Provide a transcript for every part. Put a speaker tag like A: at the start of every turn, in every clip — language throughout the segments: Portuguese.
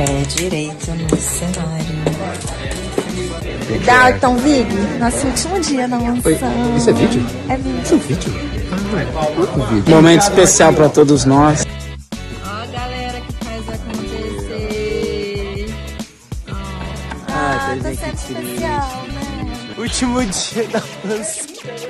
A: pé direito no cenário.
B: Dalton, Vig, nosso último dia na mansão.
C: Oi, isso é vídeo?
B: É vídeo.
C: Isso é vídeo? Momento especial pra todos nós.
A: Ó a galera que faz acontecer.
B: Tá sendo especial, né?
C: Último dia da mansão.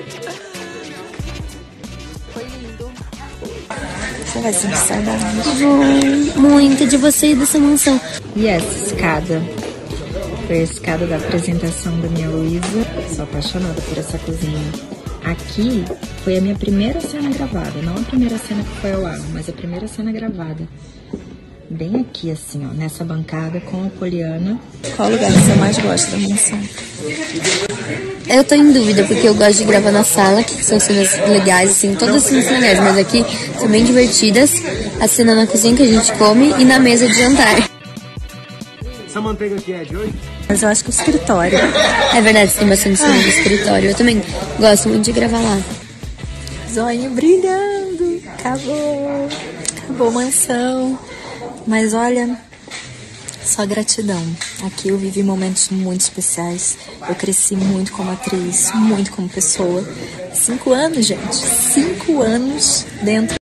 B: Foi lindo. Você vai se saudar.
D: Vou muito de você e dessa mansão.
A: E essa escada? Foi a escada da apresentação da minha Luísa. Sou apaixonada por essa cozinha. Aqui foi a minha primeira cena gravada. Não a primeira cena que foi ao ar, mas a primeira cena gravada. Bem aqui, assim, ó, nessa bancada com a Poliana.
B: Qual lugar você mais gosta da mansão?
D: Eu tô em dúvida, porque eu gosto de gravar na sala, que são cenas legais, assim, todas as cenas são legais, mas aqui são bem divertidas. A cena na cozinha que a gente come e na mesa de jantar.
C: Essa manteiga aqui é de hoje?
B: Mas eu acho que o escritório.
D: É verdade, tem bastante cena no escritório. Eu também gosto muito de gravar lá.
B: Zoinho brilhando. Acabou. Acabou a mansão. Mas olha, só gratidão. Aqui eu vivi momentos muito especiais. Eu cresci muito como atriz, muito como pessoa. 5 anos, gente. 5 anos dentro